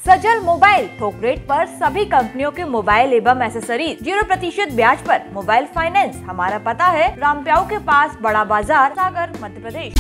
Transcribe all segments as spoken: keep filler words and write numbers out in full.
सजल mobile थोक rate पर सभी कंपनियों के मोबाइल एवं एसेसरीज जीरो प्रतिशत ब्याज पर मोबाइल फाइनेंस। हमारा पता है रामप्याऊ के पास, बड़ा बाजार, सागर, मध्य प्रदेश।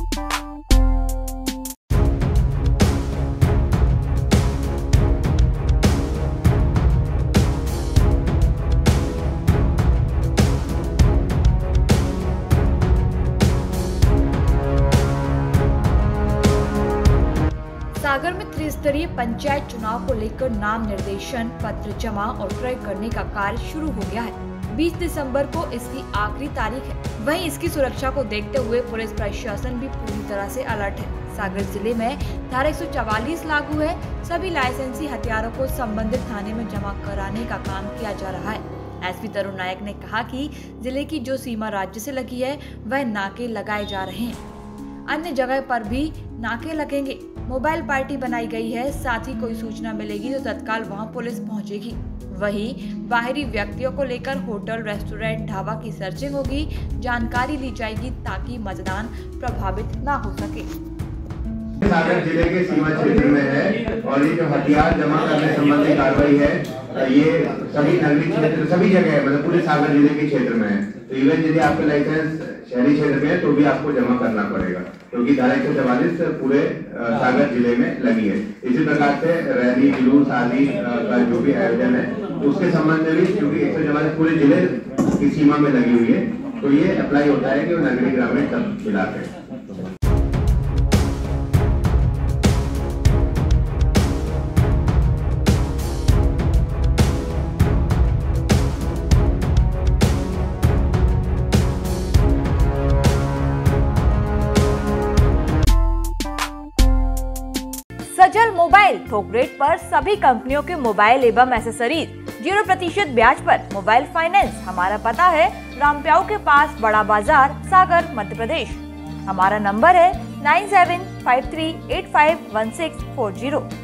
सागर में त्रिस्तरीय पंचायत चुनाव को लेकर नाम निर्देशन पत्र जमा और क्रय करने का कार्य शुरू हो गया है। बीस दिसंबर को इसकी आखिरी तारीख है। वहीं इसकी सुरक्षा को देखते हुए पुलिस प्रशासन भी पूरी तरह से अलर्ट है। सागर जिले में धारा एक सौ चवालीस लागू है। सभी लाइसेंसी हथियारों को संबंधित थाने में जमा कराने का काम किया जा रहा है। एसपी तरुण नायक ने कहा कि जिले की जो सीमा राज्य से लगी है वह नाके लगाए जा रहे हैं। अन्य जगह पर भी नाके लगेंगे। मोबाइल पार्टी बनाई गई है। साथ ही कोई सूचना मिलेगी तो तत्काल वहां पुलिस पहुंचेगी। वहीं बाहरी व्यक्तियों को लेकर होटल, रेस्टोरेंट, ढाबा की सर्चिंग होगी। जानकारी ली जाएगी ताकि मतदान प्रभावित न हो सके। सागर जिले के सीमा क्षेत्र में है और ये जो हथियार जमा करने संबंधी कार्रवाई है ये सभी नगरीय क्षेत्र, सभी जगह है, मतलब पूरे सागर जिले के क्षेत्र में है। तो इवन यदि आपका लाइसेंस शहरी क्षेत्र में है तो भी आपको जमा करना पड़ेगा, क्योंकि धारा एक सौ चवालीस पूरे सागर जिले में लगी है। इसी प्रकार से रैली, जुलूस आदि का जो भी आयोजन है तो उसके संबंध में भी, क्योंकि एक सौ चवालीस पूरे जिले की सीमा में लगी हुई है, तो ये अप्लाई होता है कि वो नगरीय ग्रामीण सब मिलाते हैं। सजल मोबाइल थोक रेट पर सभी कंपनियों के मोबाइल एवं एसेसरीज जीरो प्रतिशत ब्याज पर मोबाइल फाइनेंस। हमारा पता है रामप्याऊ के पास, बड़ा बाजार, सागर, मध्य प्रदेश। हमारा नंबर है nine seven five three eight five one six four zero.